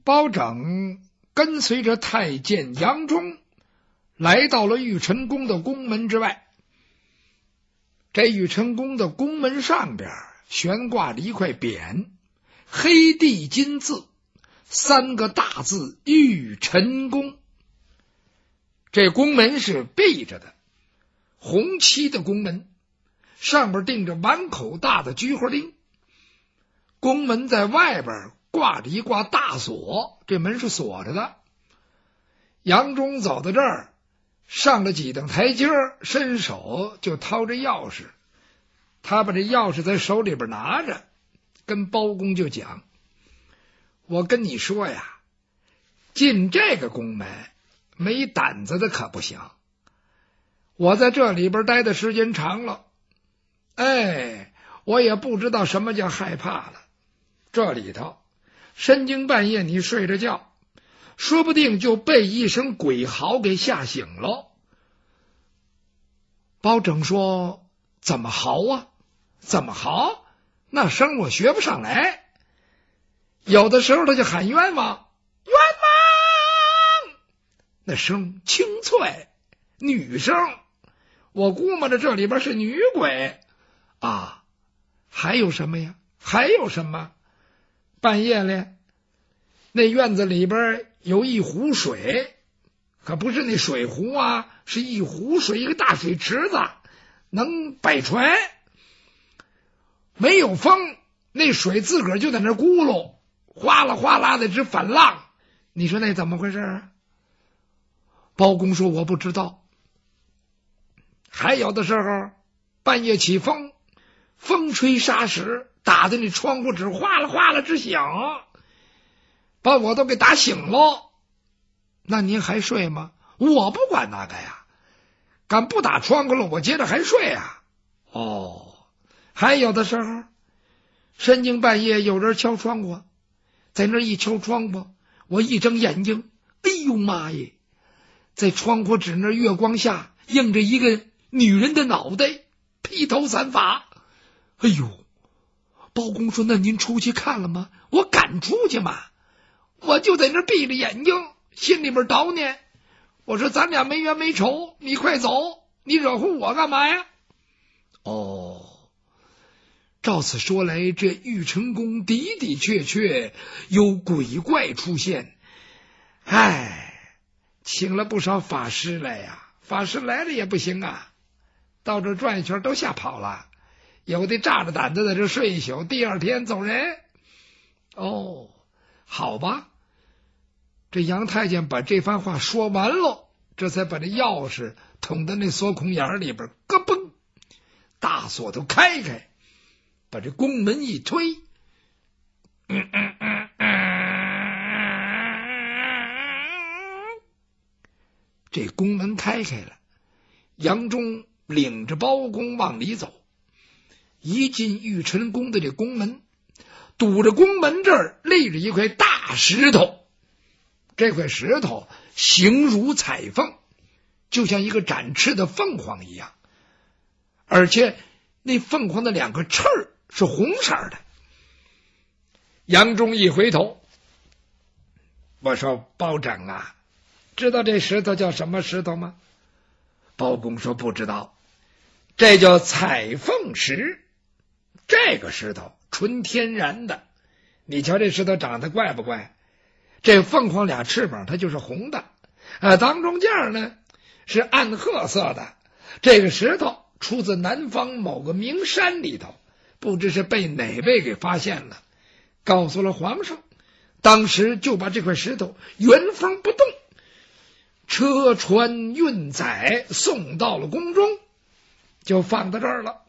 包拯跟随着太监杨忠来到了玉晨宫的宫门之外。这玉晨宫的宫门上边悬挂着一块匾，黑地金字，3个大字玉晨宫。这宫门是闭着的，红漆的宫门，上边钉着碗口大的菊花钉。宫门在外边挂着一挂大锁，这门是锁着的。杨忠走到这儿，上了几等台阶，伸手就掏着钥匙。他把这钥匙在手里边拿着，跟包公就讲：我跟你说呀，进这个宫门没胆子的可不行。我在这里边待的时间长了，我也不知道什么叫害怕了。这里头深更半夜你睡着觉，说不定就被一声鬼嚎给吓醒了。包拯说：怎么嚎啊？怎么嚎？那声我学不上来。有的时候他就喊冤枉，冤枉，那声清脆，女声，我估摸着这里边是女鬼啊。还有什么呀？还有什么？半夜里那院子里边有一壶水，可不是那水壶啊，是一壶水，一个大水池子，能摆船。没有风，那水自个儿就在那咕噜，哗啦哗啦的直反浪。你说那怎么回事啊？包公说：我不知道。还有的时候半夜起风，风吹沙石，打的那窗户纸哗啦哗啦直响，把我都给打醒了。那您还睡吗？我不管那个呀，敢不打窗户了，我接着还睡啊。还有的时候深更半夜有人敲窗户，在那一敲窗户，我一睁眼睛，哎呦妈耶，在窗户纸那月光下映着一个女人的脑袋，披头散发。哎呦，包公说：那您出去看了吗？我敢出去吗？我就在那闭着眼睛，心里边叨念，我说咱俩没冤没仇，你快走，你惹乎我干嘛呀？照此说来，这玉晨宫的的确确有鬼怪出现。请了不少法师来呀，法师来了也不行啊，到这转一圈都吓跑了，有的炸着胆子在这睡一宿，第二天走人。好吧，这杨太监把这番话说完了，这才把这钥匙捅到那锁孔眼里边，咯嘣，大锁头开，把这宫门一推，这宫门开了。杨忠领着包公往里走，一进玉晨宫的这宫门，堵着宫门这儿立着一块大石头，这块石头形如彩凤，就像一个展翅的凤凰一样，而且那凤凰的2个翅是红色的。杨忠一回头，我说：包拯啊，知道这石头叫什么石头吗？包公说：不知道。这叫彩凤石，这个石头纯天然的，你瞧这石头长得怪不怪？这凤凰俩翅膀它就是红的，当中间呢是暗褐色的。这个石头出自南方某个名山里头，不知是被哪位给发现了，告诉了皇上。当时就把这块石头原封不动车船运载送到了宫中，就放到这儿了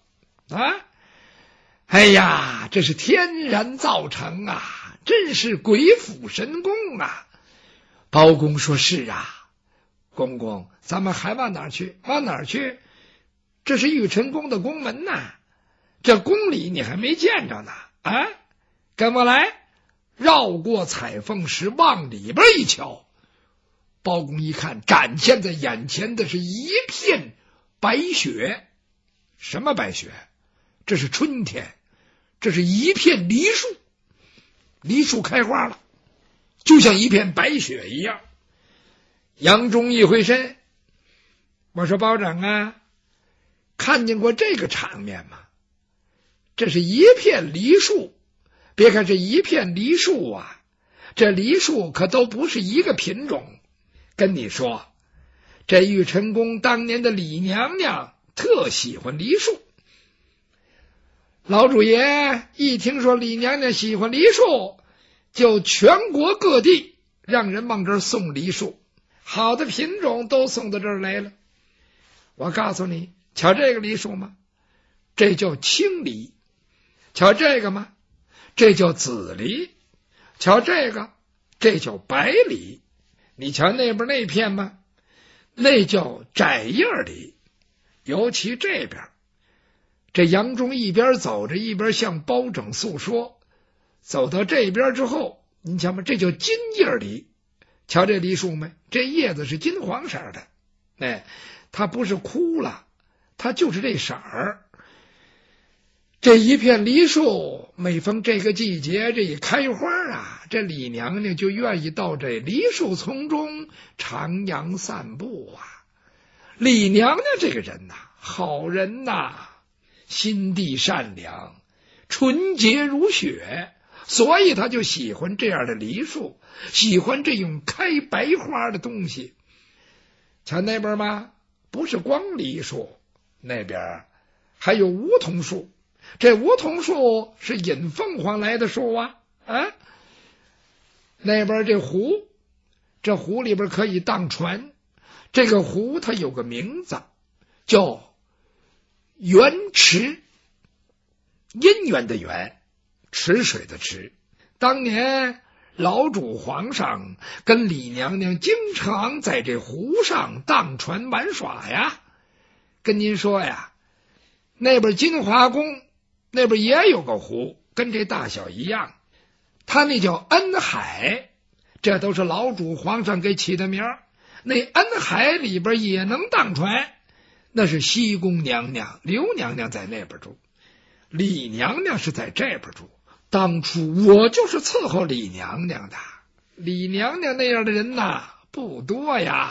这是天然造成啊，真是鬼斧神工啊。包公说：是啊，公公，咱们还往哪儿去？往哪儿去？这是玉晨宫的宫门呐，这宫里你还没见着呢跟我来。绕过彩凤石往里边一瞧，包公一看，展现在眼前的是一片白雪。什么白雪？这是春天，这是一片梨树，梨树开花了， 就像一片白雪一样。杨忠一回身，我说保长啊，看见过这个场面吗？这是一片梨树，别看是一片梨树啊，这梨树可都不是一个品种。跟你说，这玉成宫当年的李娘娘特喜欢梨树。老主爷一听说李娘娘喜欢梨树，就全国各地让人往这儿送梨树，好的品种都送到这儿来了。我告诉你，瞧这个梨树吗？这叫青梨。瞧这个吗？这叫紫梨。瞧这个，这叫白梨。你瞧那边那片吗？那叫窄叶梨。尤其这边，这杨忠一边走着一边向包拯诉说，走到这边之后，你瞧嘛，这叫金叶梨。瞧这梨树没？这叶子是金黄色的，哎，它不是枯了，它就是这色儿。这一片梨树，每逢这个季节，这一开花啊，这李娘娘就愿意到这梨树丛中徜徉散步啊。李娘娘这个人呐，好人呐，心地善良，纯洁如雪，所以他就喜欢这样的梨树，喜欢这种开白花的东西。瞧那边吗？不是光梨树，那边还有梧桐树。这梧桐树是引凤凰来的树啊！那边这湖，这湖里边可以荡船。这个湖它有个名字，叫源池，姻缘的缘，池水的池。当年老主皇上跟李娘娘经常在这湖上荡船玩耍呀。跟您说呀，那边金华宫那边也有个湖，跟这大小一样，它那叫恩海，这都是老主皇上给起的名儿。那恩海里边也能荡船，那是西宫娘娘刘娘娘在那边住，李娘娘是在这边住。当初我就是伺候李娘娘的，李娘娘那样的人呐不多呀。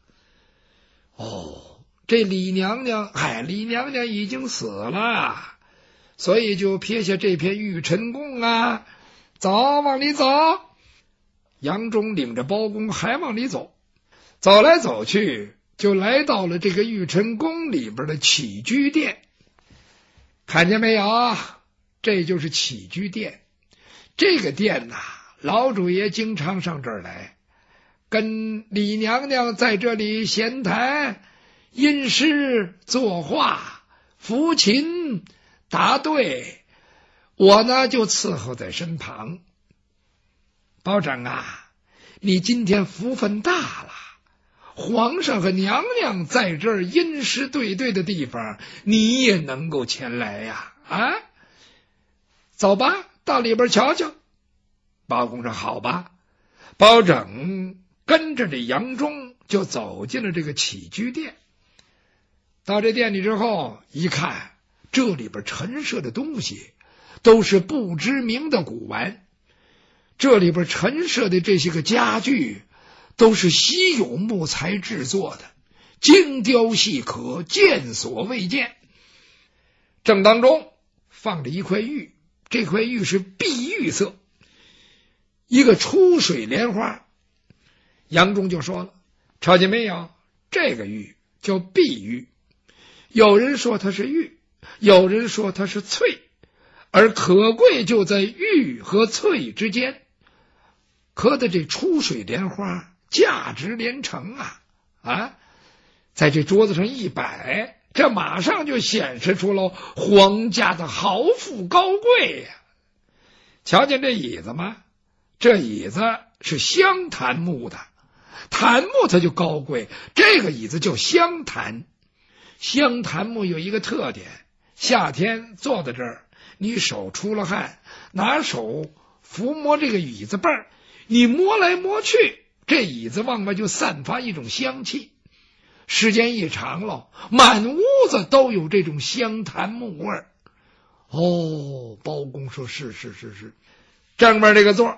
这李娘娘已经死了，所以就撇下这片玉晨宫啊，走，往里走。杨忠领着包公还往里走，走来走去，就来到了这个玉晨宫里边的起居殿。看见没有？这就是起居殿。这个殿呐，老主爷经常上这儿来，跟李娘娘在这里闲谈、吟诗作画、抚琴答对，我呢就伺候在身旁。包拯啊，你今天福分大了，皇上和娘娘在这儿吟诗对对的地方，你也能够前来呀！走吧，到里边瞧瞧。包公说好吧。包拯跟着这杨忠就走进了这个起居殿。到这殿里之后一看，这里边陈设的东西都是不知名的古玩，这里边陈设的这些个家具都是稀有木材制作的，精雕细刻，见所未见。正当中放着一块玉，这块玉是碧玉色，一个出水莲花。杨忠就说了，瞧见没有，这个玉叫碧玉，有人说它是玉，有人说它是翠，而可贵就在玉和翠之间。刻的这出水莲花价值连城啊！在这桌子上一摆，这马上就显示出了皇家的豪富高贵呀。瞧见这椅子吗？这椅子是香檀木的，檀木它就高贵，这个椅子叫香檀。香檀木有一个特点，夏天坐在这儿，你手出了汗，拿手抚摸这个椅子背儿，你摸来摸去，这椅子往外就散发一种香气，时间一长了，满屋子都有这种香檀木味儿。包公说是。正面这个座，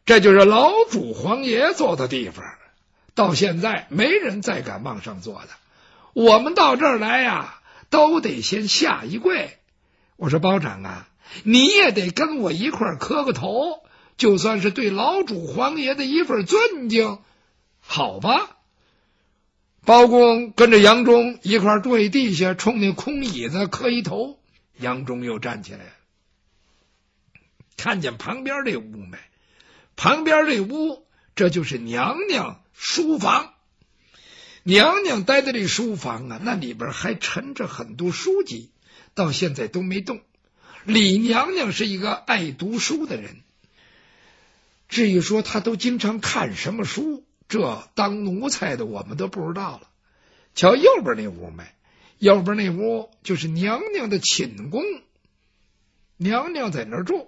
这就是老主皇爷坐的地方，到现在没人再敢往上坐的。我们到这儿来呀，都得先下一跪。我说包拯啊，你也得跟我一块磕个头，就算是对老主皇爷的一份尊敬，好吧？包公跟着杨忠一块跪地下，冲那空椅子磕一头。杨忠又站起来了，看见旁边这屋没？旁边这屋，这就是娘娘书房。娘娘待的这书房啊，那里边还陈着很多书籍，到现在都没动。李娘娘是一个爱读书的人，至于说她都经常看什么书，这当奴才的我们都不知道了。瞧右边那屋没？右边那屋就是娘娘的寝宫，娘娘在那儿住。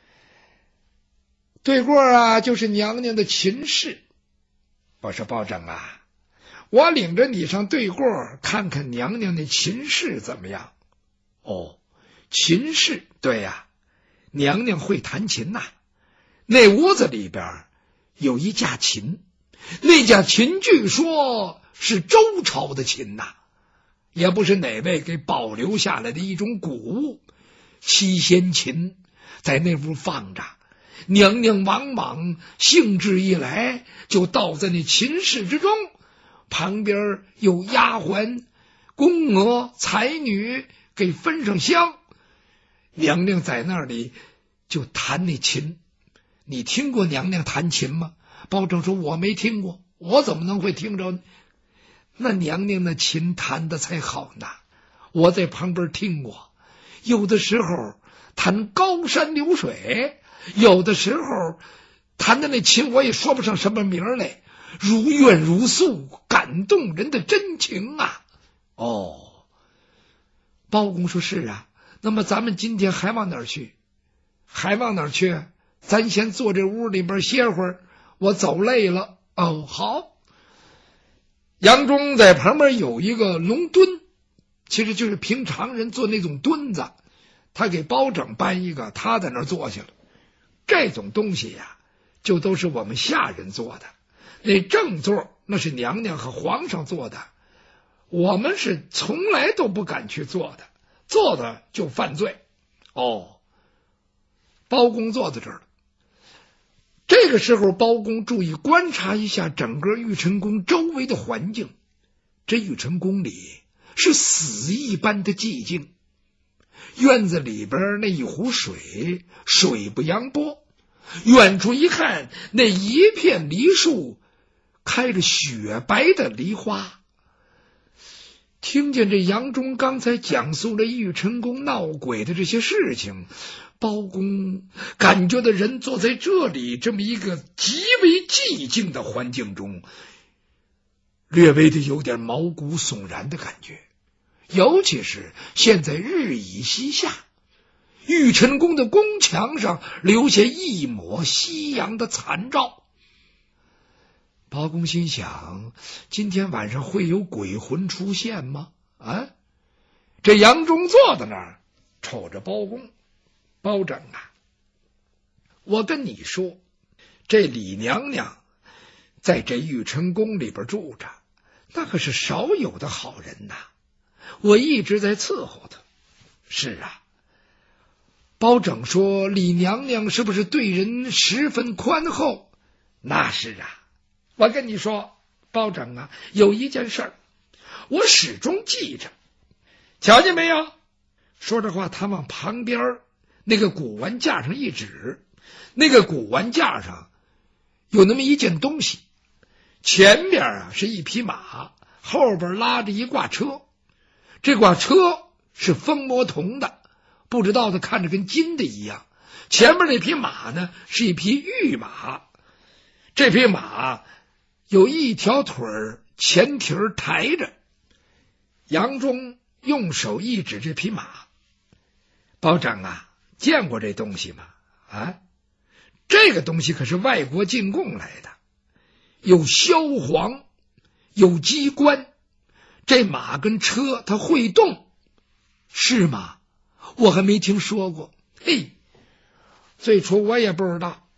对过啊，就是娘娘的寝室。我说包拯啊，我领着你上对过看看娘娘的寝室怎么样？哦，琴室，对呀，娘娘会弹琴呐。那屋子里边有一架琴，那架琴据说是周朝的琴呐，也不是哪位给保留下来的一种古物。七仙琴在那屋放着，娘娘往往兴致一来就倒在那琴室之中，旁边有丫鬟、宫娥、才女给分上香，娘娘在那里就弹那琴。你听过娘娘弹琴吗？包拯说我没听过，我怎么能会听着呢？那娘娘的琴弹的才好呢，我在旁边听过，有的时候弹高山流水，有的时候弹的那琴我也说不上什么名来，如怨如诉，感动人的真情啊。哦，包公说是啊，那么咱们今天还往哪儿去？还往哪儿去？咱先坐这屋里边歇会儿，我走累了。哦，好。杨忠在旁边有一个龙墩，其实就是平常人坐那种墩子，他给包拯搬一个，他在那儿坐下了。这种东西呀，就都是我们下人做的，那正座那是娘娘和皇上做的，我们是从来都不敢去做的，做的就犯罪。哦，包公坐在这儿了。这个时候包公注意观察一下整个玉成宫周围的环境，这玉成宫里是死一般的寂静，院子里边那一壶水，水不扬波，远处一看，那一片梨树开着雪白的梨花。听见这杨忠刚才讲述了玉成宫闹鬼的这些事情，包公感觉到人坐在这里这么一个极为寂静的环境中，略微的有点毛骨悚然的感觉。尤其是现在日已西下，玉成宫的宫墙上留下一抹夕阳的残照。包公心想，今天晚上会有鬼魂出现吗？啊！这杨忠坐在那儿瞅着包公，包拯啊，我跟你说，这李娘娘在这玉成宫里边住着，那可是少有的好人呐，我一直在伺候她。是啊，包拯说李娘娘是不是对人十分宽厚？那是啊，我跟你说，包拯啊，有一件事儿我始终记着，瞧见没有？说这话，他往旁边那个古玩架上一指，那个古玩架上有那么一件东西，前边啊是一匹马，后边拉着一挂车，这挂车是风魔铜的，不知道的看着跟金的一样，前面那匹马呢是一匹玉马，这匹马有一条腿前蹄抬着。杨忠用手一指这匹马，包拯啊，见过这东西吗？啊，这个东西可是外国进贡来的，有萧黄，有机关，这马跟车它会动，是吗？我还没听说过。嘿，最初我也不知道，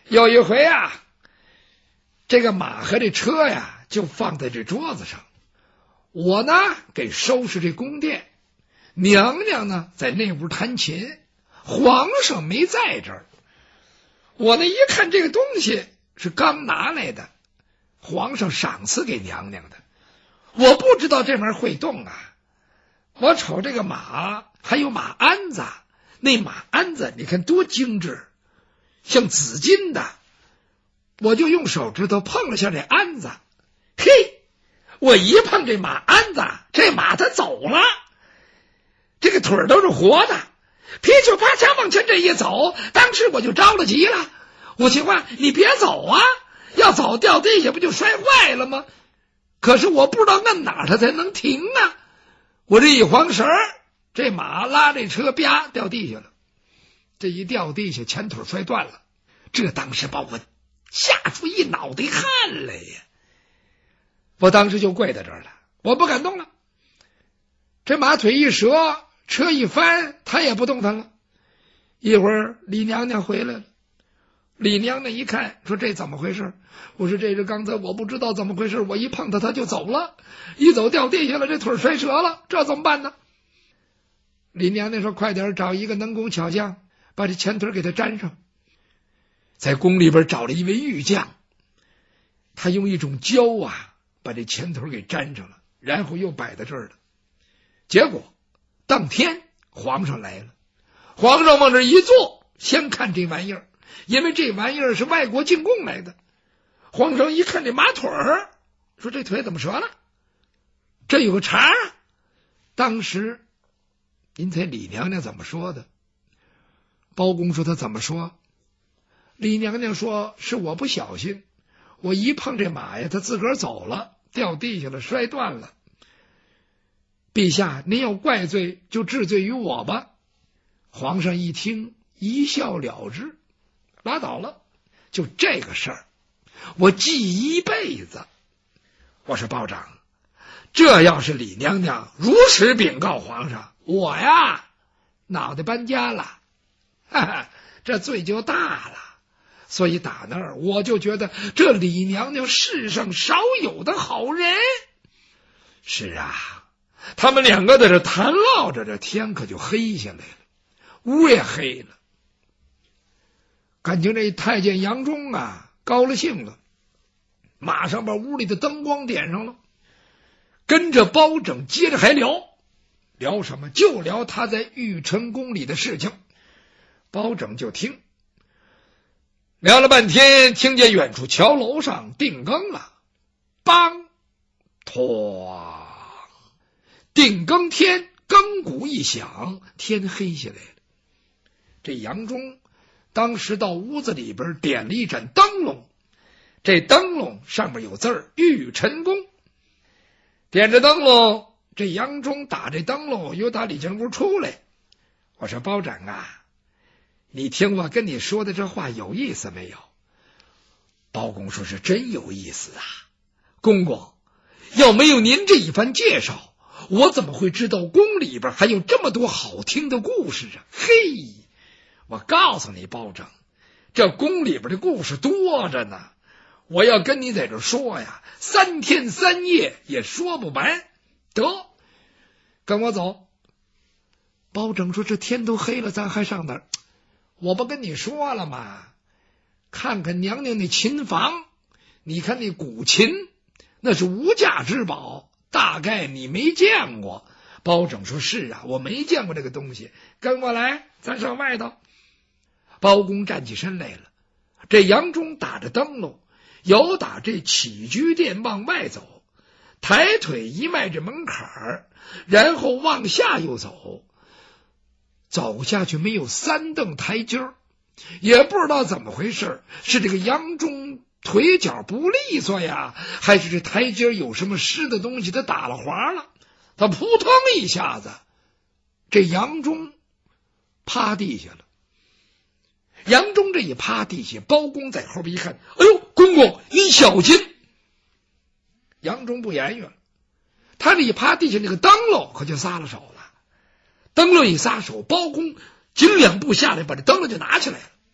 有一回啊，这个马和这车呀就放在这桌子上，我呢给收拾这宫殿，娘娘呢在那屋弹琴，皇上没在这儿。我呢一看这个东西是刚拿来的，皇上赏赐给娘娘的，我不知道这玩意儿会动啊。我瞅这个马还有马鞍子，那马鞍子你看多精致，像紫金的，我就用手指头碰了下这鞍子，嘿，我一碰这马鞍子，这马它走了，这个腿儿都是活的，噼里啪嚓往前这一走，当时我就着了急了，我心话你别走啊，要走掉地下不就摔坏了吗？可是我不知道按哪它才能停啊，我这一晃神儿，这马拉这车啪掉地下了，这一掉地下前腿摔断了，这当时把我吓出一脑袋汗来呀！我当时就跪在这儿了，我不敢动了。这马腿一折，车一翻，他也不动弹了。一会儿李娘娘回来了，李娘娘一看说这怎么回事？我说这是刚才我不知道怎么回事，我一碰他就走了，一走掉地下了，这腿摔折了，这怎么办呢？李娘娘说快点找一个能工巧匠把这前腿给他粘上。在宫里边找了一位玉匠，他用一种胶啊把这前腿给粘上了，然后又摆在这儿了。结果当天皇上来了，皇上往这一坐，先看这玩意儿，因为这玩意儿是外国进贡来的。皇上一看这马腿儿，说这腿怎么折了？这有个茬啊！当时您猜李娘娘怎么说的？包公说他怎么说？李娘娘说是我不小心，我一碰这马呀，他自个儿走了，掉地下了，摔断了。陛下您要怪罪就治罪于我吧。皇上一听一笑了之，拉倒了，就这个事儿我记一辈子。我说包拯，这要是李娘娘如实禀告皇上，我呀脑袋搬家了，哈哈，这罪就大了。所以打那儿我就觉得这李娘娘世上少有的好人。是啊，他们两个在这谈唠着，这天可就黑下来了，屋也黑了。感情这太监杨忠啊高了兴了，马上把屋里的灯光点上了，跟着包拯接着还聊什么？就聊他在玉成宫里的事情。包拯就听，聊了半天，听见远处桥楼上定更了，梆托，定更天，更鼓一响，天黑下来了。这杨忠当时到屋子里边点了一盏灯笼，这灯笼上面有字儿玉晨宫。点着灯笼，这杨忠打这灯笼又打李进屋出来。我说包拯啊，你听我跟你说的这话有意思没有？包公说是真有意思啊，公公，要没有您这一番介绍，我怎么会知道宫里边还有这么多好听的故事啊？嘿，我告诉你包拯，这宫里边的故事多着呢，我要跟你在这说呀，3天3夜也说不完。得，跟我走。包拯说这天都黑了，咱还上哪儿？我不跟你说了吗？看看娘娘那琴房，你看那古琴，那是无价之宝，大概你没见过。包拯说是啊，我没见过这个东西，跟我来，咱上外头。包公站起身来了，这杨忠打着灯笼，由打这起居殿往外走，抬腿一迈这门槛儿，然后往下又走，走下去没有3蹬台阶儿，也不知道怎么回事，是这个杨忠腿脚不利索呀，还是这台阶有什么湿的东西他打了滑了，他扑腾一下子，这杨忠趴地下了。杨忠这一趴地下，包公在后边一看，哎呦，公公你小心。杨忠不言语了，他这一趴地下那个灯笼可就撒了手了。灯笼一撒手，包公紧2步下来把这灯笼就拿起来了，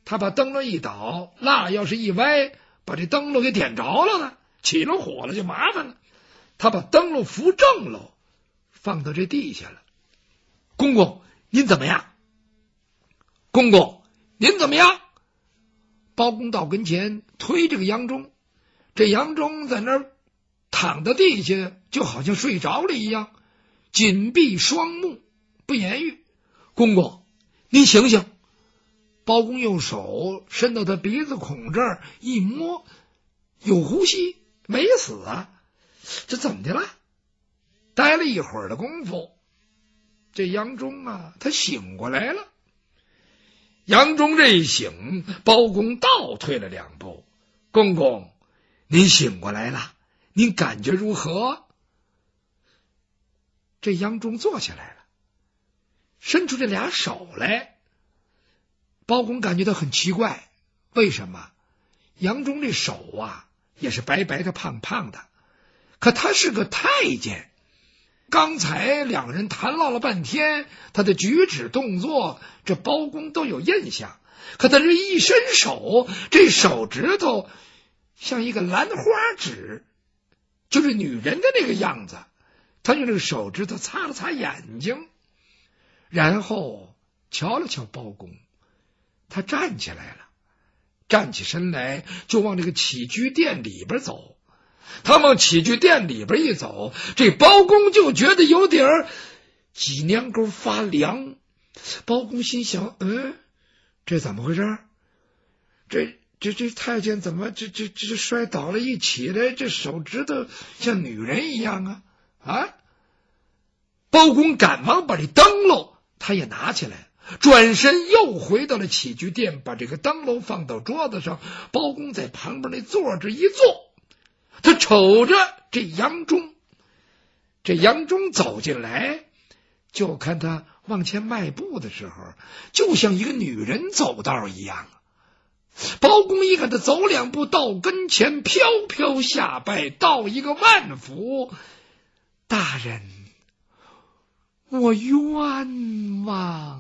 他把灯笼一倒，蜡要是一歪，把这灯笼给点着了呢，起了火了就麻烦了。他把灯笼扶正喽，放到这地下了。公公，您怎么样？公公，您怎么样？包公到跟前推这个杨忠，这杨忠在那儿躺到地下，就好像睡着了一样，紧闭双目，不言语。公公，您醒醒！包公用手伸到他鼻子孔这儿一摸，有呼吸，没死啊！这怎么的了？待了一会儿的功夫，这杨忠啊，他醒过来了。杨忠这一醒，包公倒退了2步。公公，您醒过来了，您感觉如何？这杨忠坐起来了，伸出这俩手来。包公感觉到很奇怪，为什么？杨忠这手啊，也是白白的胖胖的，可他是个太监。刚才两人谈唠了半天，他的举止动作，这包公都有印象。可他这一伸手，这手指头像一个兰花指，就是女人的那个样子。他用这个手指头擦了擦眼睛，然后瞧了瞧包公，他站起来了，站起身来就往这个起居殿里边走。他往起居殿里边一走，这包公就觉得有点脊梁沟发凉。包公心想，这怎么回事？这太监怎么这摔倒了，一起来这手指头像女人一样啊！包公赶忙把这灯笼他也拿起来，转身又回到了起居殿，把这个灯笼放到桌子上。包公在旁边那座着一坐，他瞅着这杨忠，这杨忠走进来，就看他往前迈步的时候，就像一个女人走道一样。包公一看他走2步到跟前，飘飘下拜，道一个万福。大人，我冤枉。